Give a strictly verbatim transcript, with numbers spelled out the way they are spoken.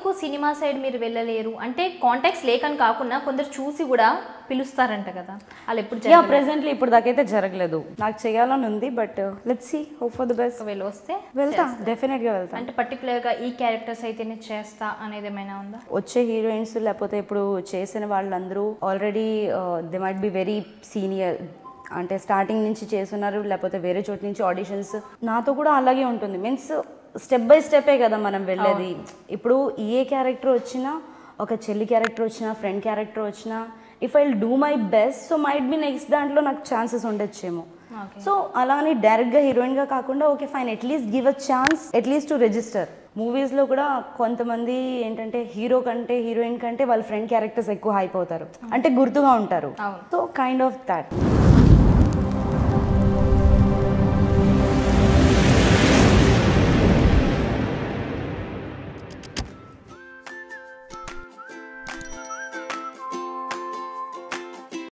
Cinema side మీరు వెళ్ళలేరు అంటే కాంటాక్ట్స్ లేకని కాకుండా కొందరు చూసి కూడా పిలుస్తారంట కదా, అలా ఎప్పుడు యా ప్రెసెంట్లీ ఇప్పుడు దాకైతే జరగలేదు. నాకు చేయాలని ఉంది, but let's see, hope for the best. వెళ్ళి వస్తే వెళ్తా, డెఫినెట్ గా వెళ్తా. అంటే పర్టికులర్ గా ఈ క్యారెక్టర్స్ అయితేనే చేస్తా అనేది ఏమైనా ఉందా? వచ్చే హీరోయిన్స్ లేకపోతే ఇప్పుడు చేసిన వాళ్ళందరూ already they might be very senior, అంటే స్టార్టింగ్ నుంచి చేస్తున్నారు, లేకపోతే వేరే చోటు నుంచి ఆడిషన్స్. నాతో కూడా అలాగే ఉంటుంది, మీన్స్ స్టెప్ బై స్టెప్పే కదా మనం వెళ్ళేది. ఇప్పుడు ఏ క్యారెక్టర్ వచ్చినా, ఒక చెల్లి క్యారెక్టర్ వచ్చినా, ఫ్రెండ్ క్యారెక్టర్ వచ్చినా, if I will do my best, so might be next దాంట్లో నాకు ఛాన్సెస్ ఉండొచ్చేమో. సో అలా అని డైరెక్ట్గా హీరోయిన్గా కాకుండా okay fine, at least give a chance, at least to register. మూవీస్లో కూడా కొంతమంది ఏంటంటే హీరో కంటే హీరోయిన్ కంటే వాళ్ళ ఫ్రెండ్ క్యారెక్టర్స్ ఎక్కువ హైప్ అవుతారు, అంటే గుర్తుగా ఉంటారు. So kind of that.